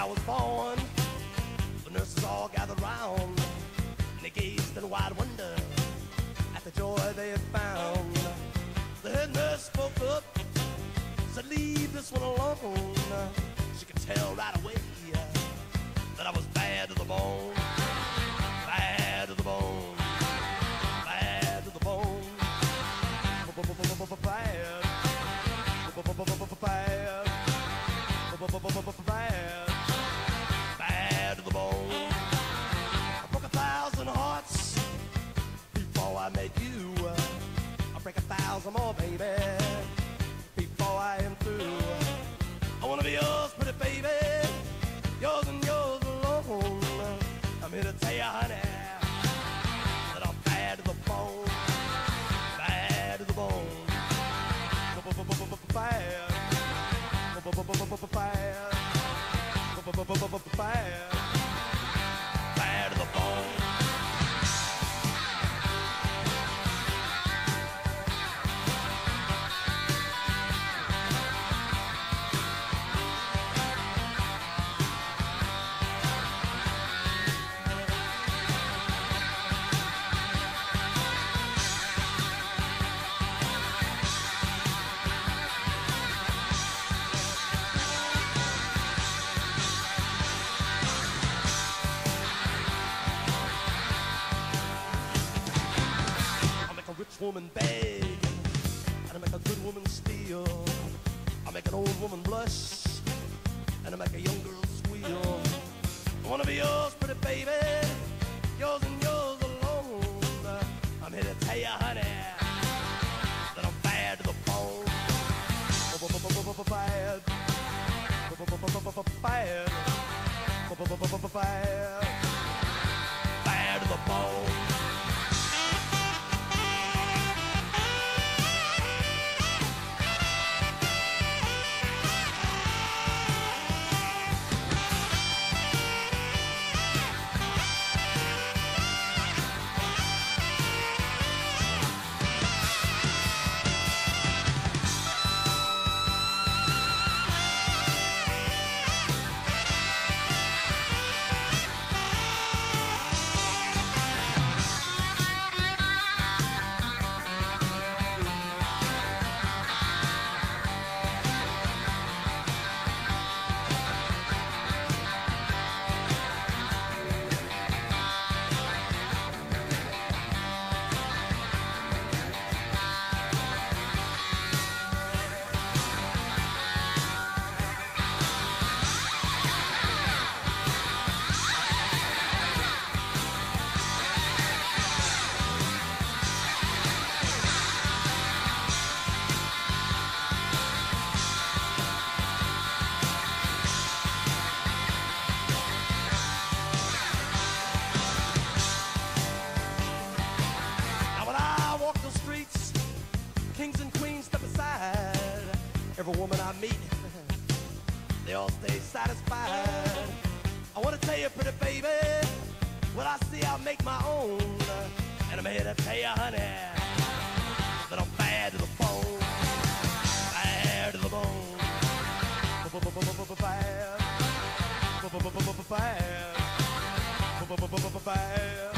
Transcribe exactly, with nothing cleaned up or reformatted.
I was born, the nurses all gathered round, and they gazed in wide wonder at the joy they had found. The head nurse spoke up, said, leave this one alone. She could tell right away that I was bad to the bone, bad to the bone, bad to the bone, bad, bad, bad, bad to the bone. I broke a thousand hearts before I met you. I'll break a thousand more, baby, before I am through. I wanna be yours, pretty baby, yours and yours alone. I'm here to tell you, honey, that I'm bad to the bone, bad to the bone, bad, bad, bad, bad to the bone. Rich woman beg, and I make a good woman steal. I make an old woman blush, and I make a young girl squeal. I wanna be yours, pretty baby, yours and yours alone. I'm here to tell you, honey, that I'm bad to the bone, bad, bad, bad, bad to the bone. Kings and queens step aside. Every woman I meet, they all stay satisfied. I wanna tell you, pretty baby, what I see I make my own. And I'm here to tell you, honey, that I'm bad to the bone, bad to the bone, bad, bad, bad, bad.